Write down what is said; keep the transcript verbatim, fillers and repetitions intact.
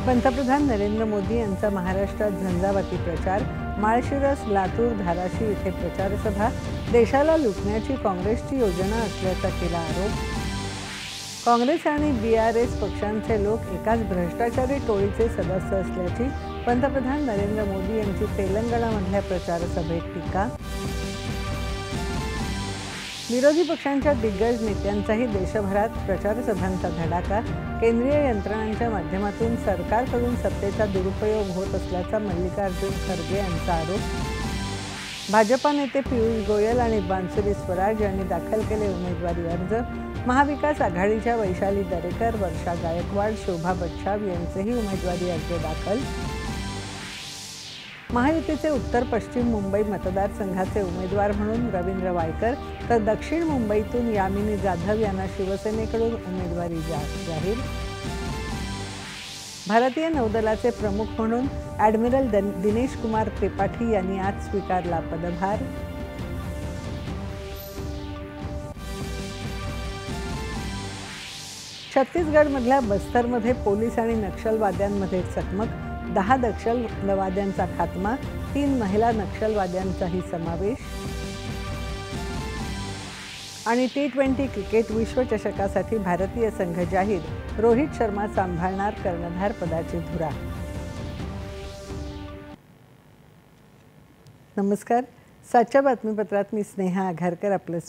पंतप्रधान नरेंद्र मोदी यांचा महाराष्ट्रात झंझावाती प्रचार, माळशिरस, लातूर, धाराशिव येथे प्रचारसभा, देशाला लुटण्याची काँग्रेसची योजना असल्याचा केला आरोप। काँग्रेस आणि बी आर एस पक्षांचे लोक एकाच भ्रष्टाचारी टोळीचे सदस्य असल्याची पंतप्रधान नरेंद्र मोदी यांची तेलंगणामधल्या प्रचारसभेत टीका। विरोधी पक्षांच्या दिग्गज नेत्यांचाही देशभरात प्रचारसभांचा धडाका, केंद्रीय यंत्रणांच्या माध्यमातून सरकारकडून सत्तेचा दुरुपयोग होत असल्याचा मल्लिकार्जुन खरगे यांचा आरोप। भाजपा नेते पियुष गोयल आणि बांसुरी स्वराज यांनी दाखल केले उमेदवारी अर्ज। महाविकास आघाडीच्या वैशाली दरेकर, वर्षा गायकवाड, शोभा बच्छाव यांचेही उमेदवारी अर्ज दाखल। महायुतीचे उत्तर पश्चिम मुंबई मतदारसंघाचे उमेदवार म्हणून रवींद्र वायकर, तर दक्षिण मुंबईतून यामिनी जाधव यांना शिवसेनेकडून उमेदवारी जाहीर। भारतीय नौदलाचे प्रमुख म्हणून ॲडमिरल दिनेश कुमार त्रिपाठी यांनी आज स्वीकारला पदभार। छत्तीसगडमधल्या बस्तरमध्ये पोलीस आणि नक्षलवाद्यांमध्ये चकमक, दहा नक्षलवाद्यांचा खात्मा, तीन महिला नक्षलवाद्यांचाही समावेश। आणि टी ट्वेंटी क्रिकेट विश्वचषकासाठी भारतीय संघ जाहीर, रोहित शर्मा सांभाळणार कर्णधार पदाची धुरा। नमस्कार, सातच्या बातमीपत्रात मी स्नेहा आघारकर आपलं